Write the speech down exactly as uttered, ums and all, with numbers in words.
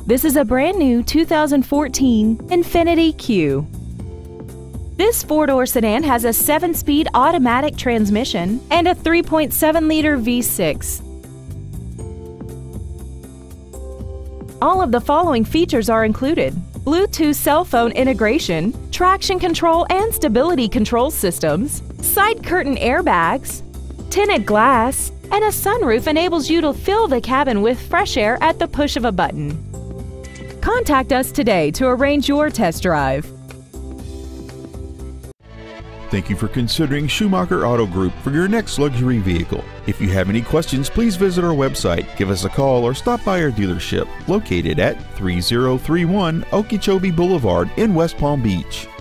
This is a brand new two thousand fourteen Infiniti Q. This four-door sedan has a seven-speed automatic transmission and a three point seven liter V six. All of the following features are included: Bluetooth cell phone integration, traction control and stability control systems, side curtain airbags, tinted glass, and a sunroof enables you to fill the cabin with fresh air at the push of a button. Contact us today to arrange your test drive. Thank you for considering Schumacher Auto Group for your next luxury vehicle. If you have any questions, please visit our website, give us a call, or stop by our dealership located at three oh three one Okeechobee Boulevard in West Palm Beach.